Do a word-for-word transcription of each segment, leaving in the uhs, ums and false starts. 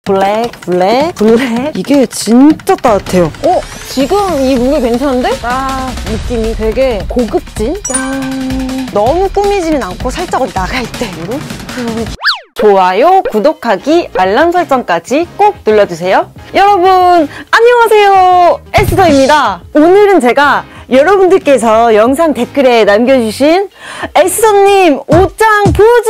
블랙, 블랙, 블랙. 이게 진짜 따뜻해요. 어? 지금 이 무게 괜찮은데? 딱 느낌이 되게 고급진? 짠. 너무 꾸미지는 않고 살짝 어디 나갈 때 이렇게. 좋아요, 구독하기, 알람 설정까지 꼭 눌러주세요. 여러분 안녕하세요, 에스더입니다. 오늘은 제가 여러분들께서 영상 댓글에 남겨주신 에스더님 옷장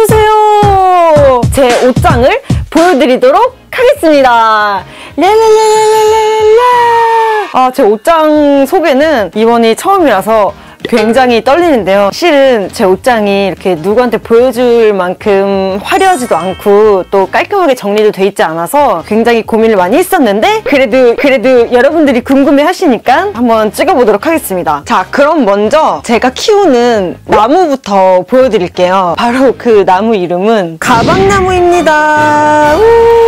보여주세요, 제 옷장을 보여드리도록 하겠습니다. 랄랄랄랄랄랄라. 아, 제 옷장 소개는 이번이 처음이라서 굉장히 떨리는데요. 실은 제 옷장이 이렇게 누구한테 보여줄 만큼 화려하지도 않고 또 깔끔하게 정리도 돼 있지 않아서 굉장히 고민을 많이 했었는데 그래도 그래도 여러분들이 궁금해 하시니까 한번 찍어보도록 하겠습니다. 자, 그럼 먼저 제가 키우는 나무부터 보여드릴게요. 바로 그 나무 이름은 가방나무입니다.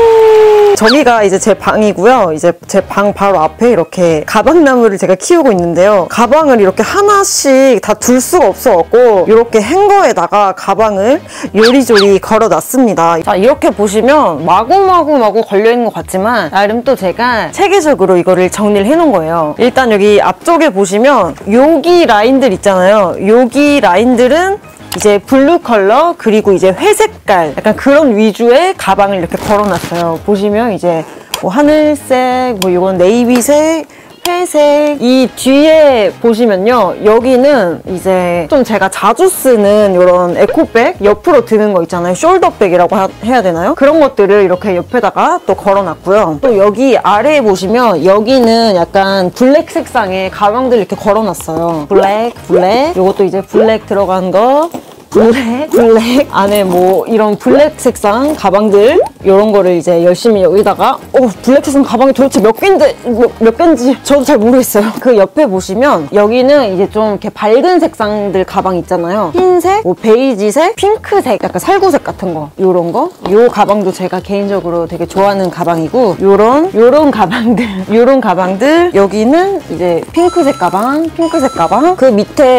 저기가 이제 제 방이고요. 이제 제 방 바로 앞에 이렇게 가방나무를 제가 키우고 있는데요. 가방을 이렇게 하나씩 다 둘 수가 없어갖고 이렇게 행거에다가 가방을 요리조리 걸어놨습니다. 자, 이렇게 보시면 마구마구마구 걸려있는 것 같지만 나름 또 제가 체계적으로 이거를 정리를 해놓은 거예요. 일단 여기 앞쪽에 보시면 여기 라인들 있잖아요. 여기 라인들은 이제 블루 컬러 그리고 이제 회색깔 약간 그런 위주의 가방을 이렇게 걸어놨어요. 보시면 이제 뭐 하늘색, 뭐 이건 네이비색, 회색. 이 뒤에 보시면요, 여기는 이제 좀 제가 자주 쓰는 이런 에코백 옆으로 드는 거 있잖아요. 숄더백이라고 하, 해야 되나요? 그런 것들을 이렇게 옆에다가 또 걸어놨고요. 또 여기 아래에 보시면 여기는 약간 블랙 색상의 가방들 이렇게 걸어놨어요. 블랙, 블랙. 요것도 이제 블랙 들어간 거. 블랙, 블랙. 안에 뭐 이런 블랙 색상 가방들 이런 거를 이제 열심히 여기다가 어, 블랙 색상 가방이 도대체 몇 개인데 몇, 몇 개인지 저도 잘 모르겠어요. 그 옆에 보시면 여기는 이제 좀 이렇게 밝은 색상들 가방 있잖아요. 흰색, 뭐 베이지색, 핑크색, 약간 살구색 같은 거 이런 거. 요 가방도 제가 개인적으로 되게 좋아하는 가방이고 요런 요런 가방들 요런 가방들. 여기는 이제 핑크색 가방, 핑크색 가방. 그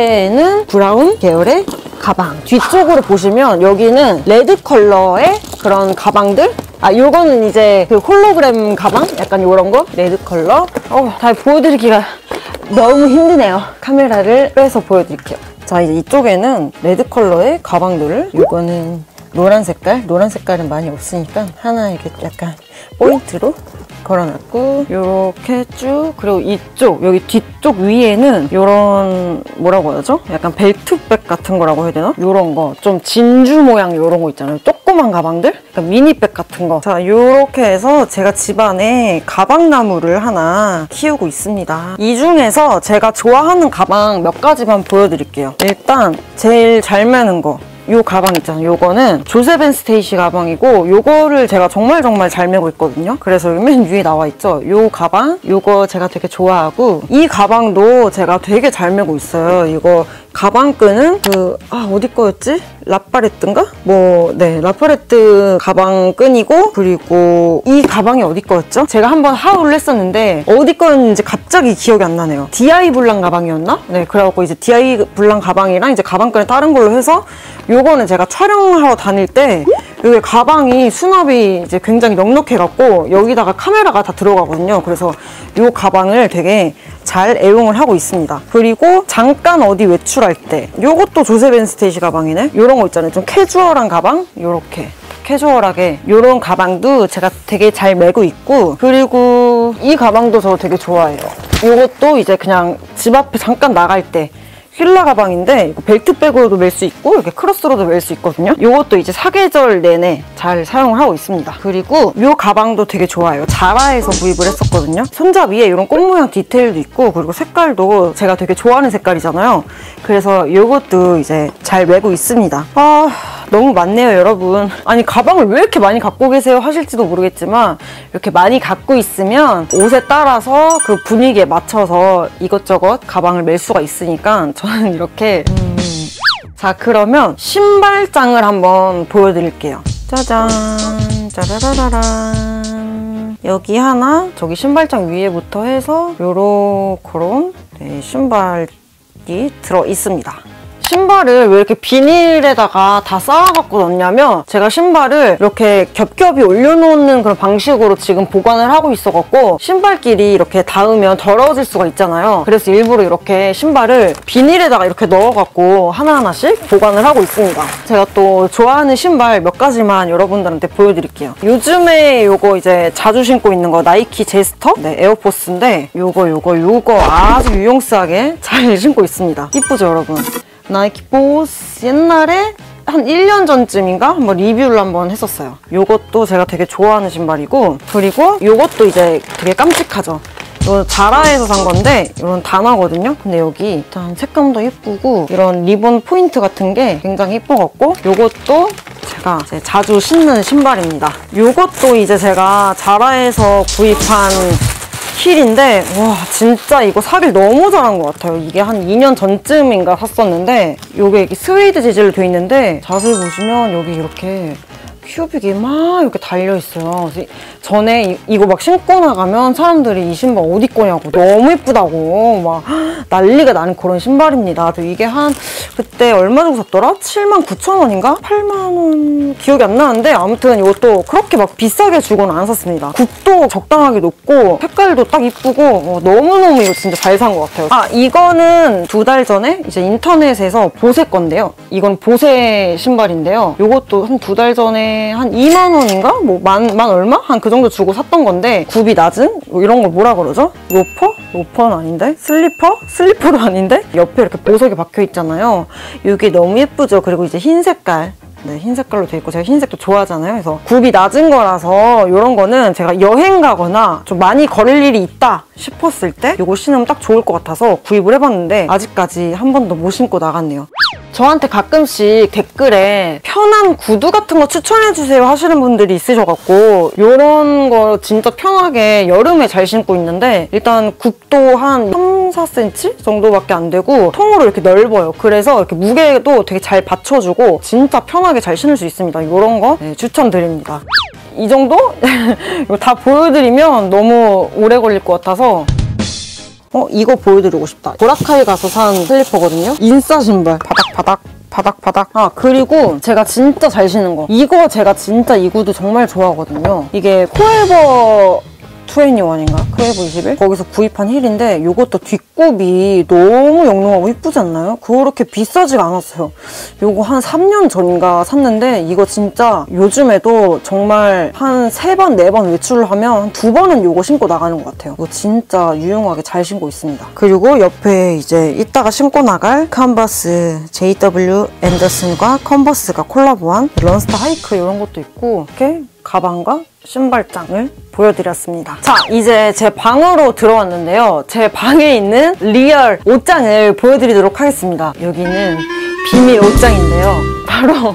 밑에는 브라운 계열의 가방. 뒤쪽으로 보시면 여기는 레드 컬러의 그런 가방들. 아, 요거는 이제 그 홀로그램 가방? 약간 요런 거? 레드 컬러. 어, 다 보여드리기가 너무 힘드네요. 카메라를 빼서 보여드릴게요. 자, 이제 이쪽에는 레드 컬러의 가방들을, 요거는 노란 색깔? 노란 색깔은 많이 없으니까 하나 이렇게 약간 포인트로 걸어놨고 요렇게 쭉. 그리고 이쪽 여기 뒤쪽 위에는 요런 뭐라고 하죠? 약간 벨트백 같은 거라고 해야 되나? 요런 거 좀 진주 모양 요런 거 있잖아요. 조그만 가방들? 약간 미니백 같은 거. 자, 요렇게 해서 제가 집안에 가방나무를 하나 키우고 있습니다. 이 중에서 제가 좋아하는 가방 몇 가지만 보여드릴게요. 일단 제일 잘 매는 거, 요 가방 있잖아요. 요거는 조셉 앤 스테이시 가방이고 요거를 제가 정말 정말 잘 메고 있거든요. 그래서 여기 맨 위에 나와 있죠. 요 가방, 요거 제가 되게 좋아하고 이 가방도 제가 되게 잘 메고 있어요. 이거 가방끈은 그 아 어디 거였지? 라파레트인가? 뭐 네, 라파레트 가방끈이고, 그리고 이 가방이 어디 거였죠? 제가 한번 하울을 했었는데 어디 거였는지 갑자기 기억이 안 나네요. 디아이 블랑 가방이었나? 네, 그래갖고 이제 디아이 블랑 가방이랑 이제 가방끈을 다른 걸로 해서 요거는 제가 촬영하러 다닐 때 여기 가방이 수납이 이제 굉장히 넉넉해갖고 여기다가 카메라가 다 들어가거든요. 그래서 요 가방을 되게 잘 애용을 하고 있습니다. 그리고 잠깐 어디 외출할 때 요것도 조셉 앤 스테이시 가방이네. 요런 거 있잖아요. 좀 캐주얼한 가방? 요렇게 캐주얼하게 요런 가방도 제가 되게 잘 메고 있고, 그리고 이 가방도 저 되게 좋아해요. 요것도 이제 그냥 집 앞에 잠깐 나갈 때 휠라 가방인데 이거 벨트백으로도 멜 수 있고 이렇게 크로스로도 멜 수 있거든요. 이것도 이제 사계절 내내 잘 사용을 하고 있습니다. 그리고 이 가방도 되게 좋아요. 자라에서 구입을 했었거든요. 손잡이에 이런 꽃 모양 디테일도 있고, 그리고 색깔도 제가 되게 좋아하는 색깔이잖아요. 그래서 이것도 이제 잘 메고 있습니다. 아, 너무 많네요, 여러분. 아니, 가방을 왜 이렇게 많이 갖고 계세요 하실지도 모르겠지만 이렇게 많이 갖고 있으면 옷에 따라서 그 분위기에 맞춰서 이것저것 가방을 멜 수가 있으니까 저는 이렇게 음... 자, 그러면 신발장을 한번 보여드릴게요. 짜잔, 짜라라라란. 여기 하나, 저기 신발장 위에부터 해서 요렇게런 네, 신발이 들어 있습니다. 신발을 왜 이렇게 비닐에다가 다 쌓아갖고 넣냐면 제가 신발을 이렇게 겹겹이 올려놓는 그런 방식으로 지금 보관을 하고 있어갖고 신발끼리 이렇게 닿으면 더러워질 수가 있잖아요. 그래서 일부러 이렇게 신발을 비닐에다가 이렇게 넣어갖고 하나하나씩 보관을 하고 있습니다. 제가 또 좋아하는 신발 몇 가지만 여러분들한테 보여드릴게요. 요즘에 요거 이제 자주 신고 있는 거 나이키 제스터? 네, 에어포스인데 요거 요거 요거 아주 유용스하게 잘 신고 있습니다. 이쁘죠 여러분? 나이키 보스 옛날에 한 일 년 전쯤인가 한번 리뷰를 한번 했었어요. 요것도 제가 되게 좋아하는 신발이고 그리고 요것도 이제 되게 깜찍하죠. 이거 자라에서 산 건데 이런 단화거든요. 근데 여기 일단 색감도 예쁘고 이런 리본 포인트 같은 게 굉장히 예뻐갖고 요것도 제가 이제 자주 신는 신발입니다. 요것도 이제 제가 자라에서 구입한 힐인데 와 진짜 이거 사길 너무 잘한 것 같아요. 이게 한 이 년 전쯤인가 샀었는데 이게 스웨이드 재질로 돼 있는데 자세히 보시면 여기 이렇게 큐빅이 막 이렇게 달려있어요. 전에 이, 이거 막 신고 나가면 사람들이 이 신발 어디 거냐고 너무 예쁘다고 막 난리가 나는 그런 신발입니다. 이게 한 그때 얼마 주고 샀더라? 칠만 구천 원인가? 팔만 원 기억이 안 나는데 아무튼 이것도 그렇게 막 비싸게 주고는 안 샀습니다. 굽도 적당하게 높고 색깔도 딱 이쁘고 어, 너무너무 이거 진짜 잘 산 것 같아요. 아 이거는 두 달 전에 이제 인터넷에서 보세 건데요. 이건 보세 신발인데요. 이것도 한 두 달 전에 한 이만 원인가? 뭐 만, 만 얼마? 한 그 정도 주고 샀던 건데 굽이 낮은? 뭐 이런 걸 뭐라 그러죠? 로퍼? 로퍼는 아닌데? 슬리퍼? 슬리퍼도 아닌데? 옆에 이렇게 보석이 박혀 있잖아요. 이게 너무 예쁘죠? 그리고 이제 흰 색깔. 네, 흰 색깔로 돼 있고 제가 흰색도 좋아하잖아요. 그래서 굽이 낮은 거라서 이런 거는 제가 여행 가거나 좀 많이 걸을 일이 있다 싶었을 때 이거 신으면 딱 좋을 것 같아서 구입을 해봤는데 아직까지 한 번도 못 신고 나갔네요. 저한테 가끔씩 댓글에 편한 구두 같은 거 추천해주세요 하시는 분들이 있으셔갖고 이런 거 진짜 편하게 여름에 잘 신고 있는데 일단 굽도 한 삼, 사 센티미터 정도밖에 안 되고 통으로 이렇게 넓어요. 그래서 이렇게 무게도 되게 잘 받쳐주고 진짜 편하게 잘 신을 수 있습니다. 이런 거 네, 추천드립니다. 이 정도? 이거 다 보여드리면 너무 오래 걸릴 것 같아서 어? 이거 보여드리고 싶다. 보라카이 가서 산 슬리퍼거든요. 인싸 신발. 바닥바닥 바닥바닥. 아 그리고 제가 진짜 잘 신는 거 이거 제가 진짜 이 구두 정말 좋아하거든요. 이게 포에버 이십일인가? 크레이버 이십일? 거기서 구입한 힐인데 이것도 뒷굽이 너무 영롱하고 이쁘지 않나요? 그렇게 비싸지가 않았어요. 이거 한 삼 년 전인가 샀는데 이거 진짜 요즘에도 정말 한 세 번, 네 번 외출을 하면 두 번은 이거 신고 나가는 것 같아요. 이거 진짜 유용하게 잘 신고 있습니다. 그리고 옆에 이제 이따가 신고 나갈 컨버스 제이더블유 앤더슨과 컨버스가 콜라보한 런스타 하이크 이런 것도 있고 이렇게 가방과 신발장을 보여드렸습니다. 자, 이제 제 방으로 들어왔는데요. 제 방에 있는 리얼 옷장을 보여드리도록 하겠습니다. 여기는 비밀 옷장인데요. 바로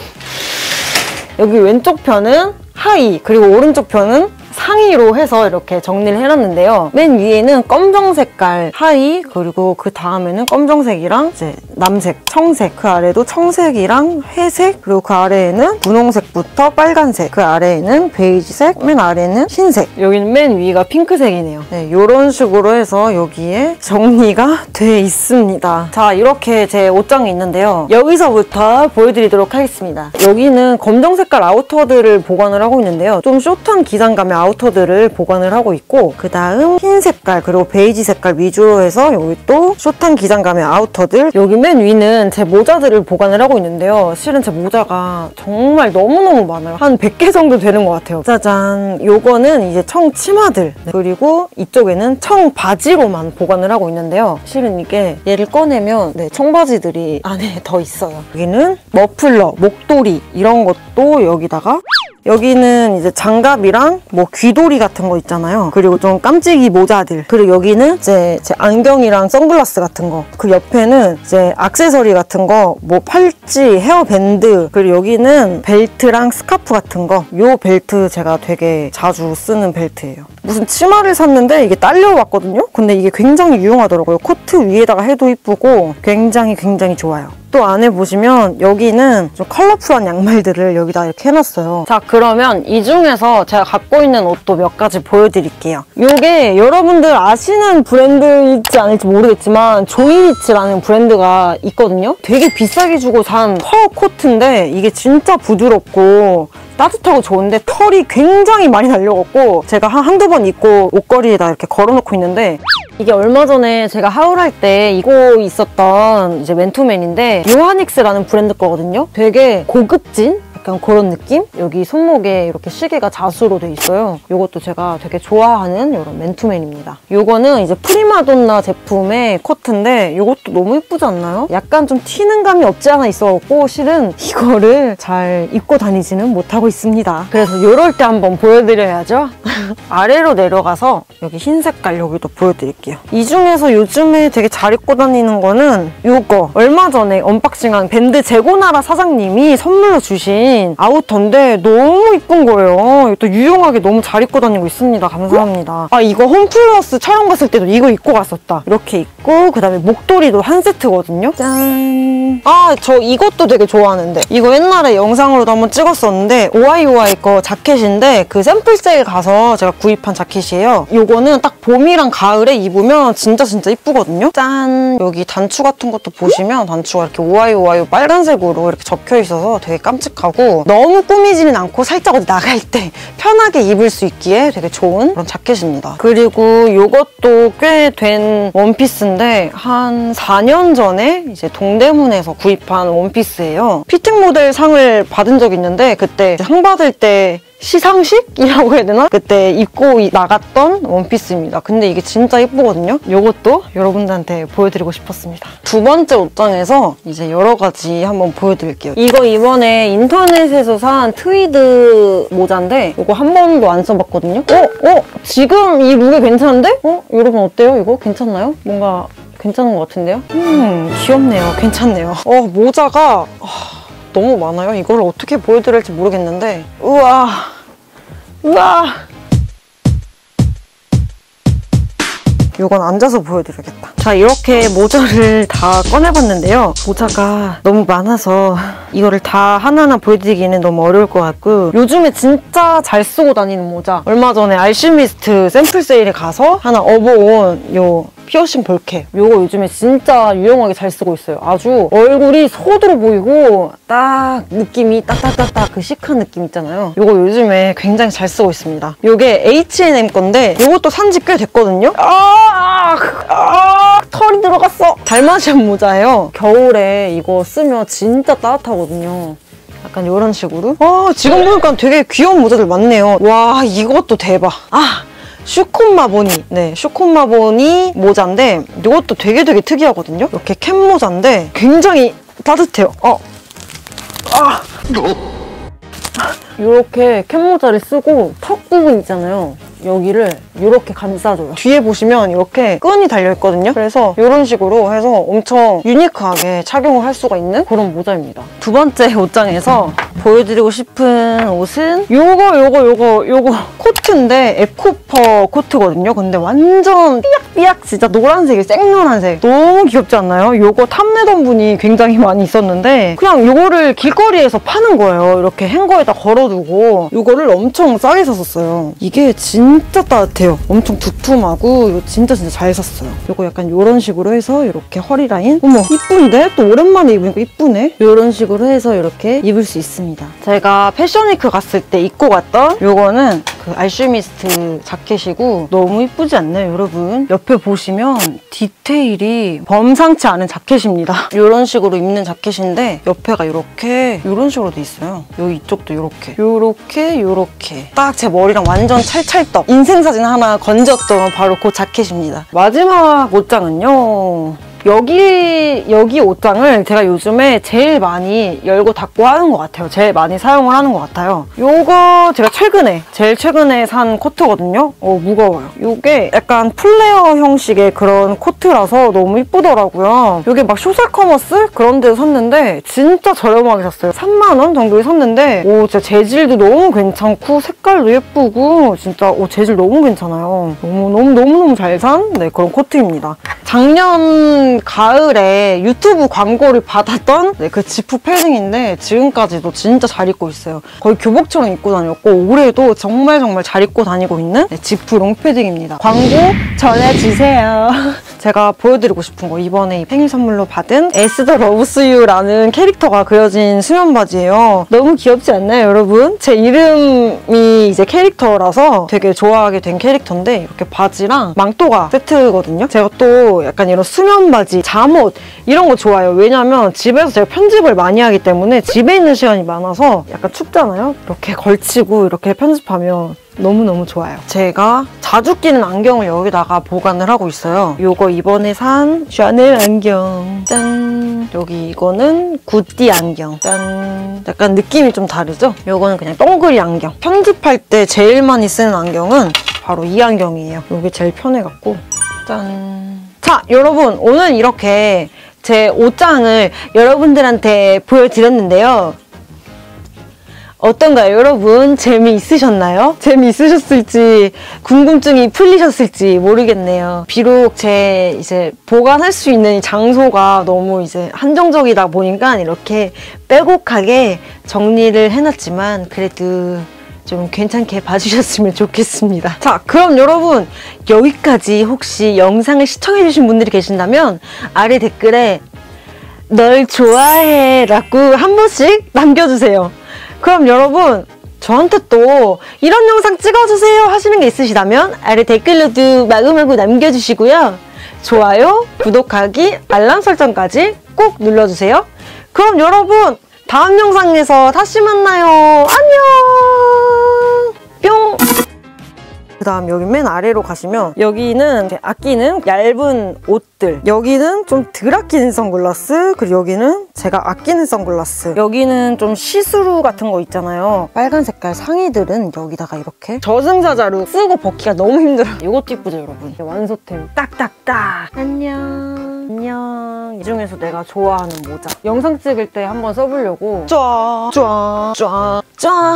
여기 왼쪽 편은 하의, 그리고 오른쪽 편은 상의로 해서 이렇게 정리를 해놨는데요. 맨 위에는 검정 색깔 하의, 그리고 그 다음에는 검정색이랑 이제 남색, 청색, 그 아래도 청색이랑 회색, 그리고 그 아래에는 분홍색부터 빨간색, 그 아래에는 베이지색, 맨 아래는 흰색, 여기는 맨 위가 핑크색이네요. 네, 이런 식으로 해서 여기에 정리가 돼 있습니다. 자, 이렇게 제 옷장이 있는데요. 여기서부터 보여드리도록 하겠습니다. 여기는 검정 색깔 아우터들을 보관을 하고 있는데요. 좀 숏한 기장감의 아우터들을 보관을 하고 있고, 그 다음 흰 색깔 그리고 베이지 색깔 위주로 해서 여기 또 숏한 기장감의 아우터들, 여기 맨 위는 제 모자들을 보관을 하고 있는데요. 실은 제 모자가 정말 너무너무 많아요. 한 백 개 정도 되는 것 같아요. 짜잔! 요거는 이제 청 치마들, 네. 그리고 이쪽에는 청 바지로만 보관을 하고 있는데요. 실은 이게 얘를 꺼내면 네, 청바지들이 안에 더 있어요. 여기는 머플러, 목도리 이런 것도 여기다가, 여기는 이제 장갑이랑 뭐 귀돌이 같은 거 있잖아요. 그리고 좀 깜찍이 모자들, 그리고 여기는 이제 제 안경이랑 선글라스 같은 거, 그 옆에는 이제 액세서리 같은 거, 뭐 팔찌, 헤어밴드, 그리고 여기는 벨트랑 스카프 같은 거. 요 벨트 제가 되게 자주 쓰는 벨트예요. 무슨 치마를 샀는데 이게 딸려왔거든요? 근데 이게 굉장히 유용하더라고요. 코트 위에다가 해도 이쁘고 굉장히 굉장히 좋아요. 또 안에 보시면 여기는 좀 컬러풀한 양말들을 여기다 이렇게 해놨어요. 자, 그러면 이 중에서 제가 갖고 있는 옷도 몇 가지 보여드릴게요. 이게 여러분들 아시는 브랜드일지 아닐지 모르겠지만 조이리치라는 브랜드가 있거든요. 되게 비싸게 주고 산 펄 코트인데 이게 진짜 부드럽고 따뜻하고 좋은데 털이 굉장히 많이 날려갖고 제가 한 한두 번 입고 옷걸이에다 이렇게 걸어놓고 있는데 이게 얼마 전에 제가 하울할 때 입고 있었던 이제 맨투맨인데 요하닉스라는 브랜드 거거든요. 되게 고급진? 약간 그런 느낌? 여기 손목에 이렇게 시계가 자수로 돼 있어요. 이것도 제가 되게 좋아하는 이런 맨투맨입니다. 이거는 이제 프리마돈나 제품의 코트인데 이것도 너무 예쁘지 않나요? 약간 좀 튀는 감이 없지 않아 있어갖고 실은 이거를 잘 입고 다니지는 못하고 있습니다. 그래서 이럴 때 한번 보여드려야죠. 아래로 내려가서 여기 흰 색깔 여기도 보여드릴게요. 이 중에서 요즘에 되게 잘 입고 다니는 거는 이거 얼마 전에 언박싱한 밴드 재고나라 사장님이 선물로 주신 아우터인데 너무 이쁜 거예요. 이것도 유용하게 너무 잘 입고 다니고 있습니다. 감사합니다. 아, 이거 홈플러스 촬영 갔을 때도 이거 입고 갔었다. 이렇게 입고 그다음에 목도리도 한 세트거든요. 짠! 아, 저 이것도 되게 좋아하는데 이거 옛날에 영상으로도 한번 찍었었는데 오아이오아이 거 자켓인데 그 샘플 세일 가서 제가 구입한 자켓이에요. 이거는 딱 봄이랑 가을에 입으면 진짜 진짜 이쁘거든요. 짠! 여기 단추 같은 것도 보시면 단추가 이렇게 오아이오아이 빨간색으로 이렇게 적혀 있어서 되게 깜찍하고 너무 꾸미지는 않고 살짝 어디 나갈 때 편하게 입을 수 있기에 되게 좋은 그런 자켓입니다. 그리고 이것도 꽤 된 원피스인데 한 사 년 전에 이제 동대문에서 구입한 원피스예요. 피팅 모델 상을 받은 적이 있는데 그때 상 받을 때 시상식이라고 해야 되나? 그때 입고 나갔던 원피스입니다. 근데 이게 진짜 예쁘거든요? 이것도 여러분들한테 보여드리고 싶었습니다. 두 번째 옷장에서 이제 여러 가지 한번 보여드릴게요. 이거 이번에 인터넷에서 산 트위드 모자인데 이거 한 번도 안 써봤거든요? 어? 어? 지금 이 무게 괜찮은데? 어? 여러분 어때요? 이거 괜찮나요? 뭔가 괜찮은 것 같은데요? 음, 귀엽네요. 괜찮네요. 어, 모자가... 어... 너무 많아요. 이걸 어떻게 보여드릴지 모르겠는데 우와 우와 이건 앉아서 보여드려야겠다. 자, 이렇게 모자를 다 꺼내봤는데요. 모자가 너무 많아서 이거를 다 하나하나 보여드리기는 너무 어려울 것 같고 요즘에 진짜 잘 쓰고 다니는 모자 얼마 전에 알슈미스트 샘플 세일에 가서 하나 업어온 요 피어싱 볼캡 요거 요즘에 진짜 유용하게 잘 쓰고 있어요. 아주 얼굴이 소두로 보이고 딱 느낌이 딱딱딱딱 그 시크한 느낌 있잖아요. 요거 요즘에 굉장히 잘 쓰고 있습니다. 요게 에이치 앤 엠 건데 요것도 산지 꽤 됐거든요. 아, 아 털이 들어갔어. 달마시안 모자예요. 겨울에 이거 쓰면 진짜 따뜻하거든요. 약간 이런 식으로. 아, 지금 보니까 되게 귀여운 모자들 많네요. 와, 이것도 대박. 아, 슈콘마보니. 네, 슈콘마보니 모자인데 이것도 되게 되게 특이하거든요. 이렇게 캡 모자인데 굉장히 따뜻해요. 어. 아. 이렇게 캡 모자를 쓰고 턱 부분 있잖아요. 여기를 이렇게 감싸줘요. 뒤에 보시면 이렇게 끈이 달려있거든요. 그래서 이런 식으로 해서 엄청 유니크하게 착용을 할 수가 있는 그런 모자입니다. 두 번째 옷장에서 보여드리고 싶은 옷은 요거 요거 요거 요거 코트인데 에코퍼 코트거든요. 근데 완전 삐약삐약 진짜 노란색이 생노란색 너무 귀엽지 않나요? 요거 탐내던 분이 굉장히 많이 있었는데 그냥 요거를 길거리에서 파는 거예요. 이렇게 행거에다 걸어두고 요거를 엄청 싸게 샀었어요. 이게 진짜 따뜻해요. 엄청 두툼하고 이거 진짜 진짜 잘 샀어요. 요거 약간 요런 식으로 해서 이렇게 허리 라인 어머 이쁜데? 또 오랜만에 입으니까 이쁘네? 요런 식으로 해서 이렇게 입을 수 있습니다. 제가 패션위크 갔을 때 입고 갔던 요거는 그 알슈미스트 자켓이고 너무 이쁘지 않나요, 여러분? 옆에 보시면 디테일이 범상치 않은 자켓입니다. 이런 식으로 입는 자켓인데 옆에가 이렇게 이런 식으로 돼 있어요. 여기 이쪽도 이렇게 이렇게 이렇게 딱 제 머리랑 완전 찰찰떡 인생사진 하나 건졌던 바로 그 자켓입니다. 마지막 옷장은요. 여기 여기 옷장을 제가 요즘에 제일 많이 열고 닫고 하는 것 같아요. 제일 많이 사용을 하는 것 같아요. 요거 제가 최근에 제일 최근에 산 코트거든요. 어 무거워요. 요게 약간 플레어 형식의 그런 코트라서 너무 이쁘더라고요. 요게 막 쇼셀커머스 그런 데서 샀는데 진짜 저렴하게 샀어요. 삼만 원 정도에 샀는데 오 진짜 재질도 너무 괜찮고 색깔도 예쁘고 진짜 오 재질 너무 괜찮아요. 너무 너무 너무 너무 잘 산 네, 그런 코트입니다. 작년 가을에 유튜브 광고를 받았던 네, 그 지프 패딩인데 지금까지도 진짜 잘 입고 있어요. 거의 교복처럼 입고 다녔고 올해도 정말 정말 잘 입고 다니고 있는 네, 지프 롱패딩입니다. 광고 전해주세요. 제가 보여드리고 싶은 거 이번에 생일 선물로 받은 에스더 러브스 유라는 캐릭터가 그려진 수면 바지예요. 너무 귀엽지 않나요, 여러분? 제 이름이 이제 캐릭터라서 되게 좋아하게 된 캐릭터인데 이렇게 바지랑 망토가 세트거든요. 제가 또 약간 이런 수면 바지, 잠옷 이런 거 좋아해요. 왜냐면 집에서 제가 편집을 많이 하기 때문에 집에 있는 시간이 많아서 약간 춥잖아요? 이렇게 걸치고 이렇게 편집하면 너무너무 좋아요. 제가 자주 끼는 안경을 여기다가 보관을 하고 있어요. 요거 이번에 산 샤넬 안경. 짠! 여기 이거는 구띠 안경. 짠! 약간 느낌이 좀 다르죠? 요거는 그냥 동그리 안경. 편집할 때 제일 많이 쓰는 안경은 바로 이 안경이에요. 요게 제일 편해갖고. 짠! 자, 여러분 오늘 이렇게 제 옷장을 여러분들한테 보여드렸는데요. 어떤가요, 여러분? 재미있으셨나요? 재미있으셨을지 궁금증이 풀리셨을지 모르겠네요. 비록 제 이제 보관할 수 있는 장소가 너무 이제 한정적이다 보니까 이렇게 빼곡하게 정리를 해놨지만 그래도 좀 괜찮게 봐주셨으면 좋겠습니다. 자, 그럼 여러분 여기까지 혹시 영상을 시청해주신 분들이 계신다면 아래 댓글에 널 좋아해 라고 한 번씩 남겨주세요. 그럼 여러분 저한테 또 이런 영상 찍어주세요 하시는 게 있으시다면 아래 댓글로도 마구마구 남겨주시고요. 좋아요, 구독하기, 알람 설정까지 꼭 눌러주세요. 그럼 여러분 다음 영상에서 다시 만나요. 안녕! 뿅! 그 다음 여기 맨 아래로 가시면 여기는 아끼는 얇은 옷들, 여기는 좀 덜 아끼는 선글라스, 그리고 여기는 제가 아끼는 선글라스, 여기는 좀 시스루 같은 거 있잖아요. 빨간 색깔 상의들은 여기다가 이렇게 저승사자로 쓰고 벗기가 너무 힘들어요. 이것도 이쁘죠, 여러분? 완소템 딱딱딱. 안녕. 안녕. 이 중에서 내가 좋아하는 모자. 영상 찍을 때 한번 써보려고 쫙, 쫙, 쫙, 쫙.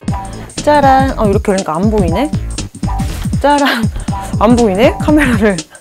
짜란. 어, 이렇게 그러니까 안 보이네? 짜란. 안 보이네? 카메라를.